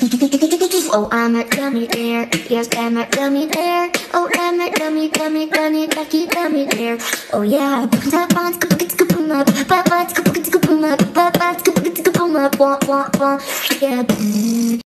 Oh, I'm a gummy bear. Yes, I'm a gummy bear. Oh, I'm a gummy, lucky gummy bear. Oh yeah. Yeah.